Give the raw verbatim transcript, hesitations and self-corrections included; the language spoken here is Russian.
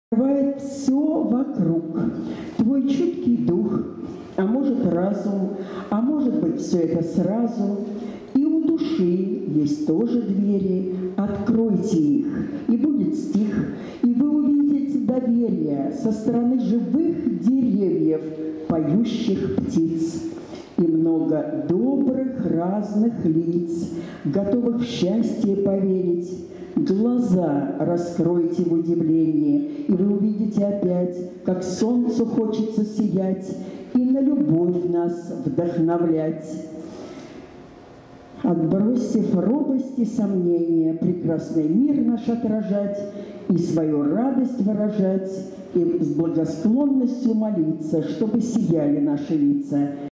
Открывает все вокруг, твой чуткий дух, а может разум, а может быть все это сразу. И у души есть тоже двери, откройте их, и будет стих, и вы увидите доверие со стороны живых деревьев, поющих птиц. И много добрых разных лиц, готовых в счастье поверить. Глаза раскройте в удивлении, и вы увидите опять, как солнцу хочется сиять и на любовь нас вдохновлять. Отбросив робость и сомнения, прекрасный мир наш отражать и свою радость выражать, и с благосклонностью молиться, чтобы сияли наши лица.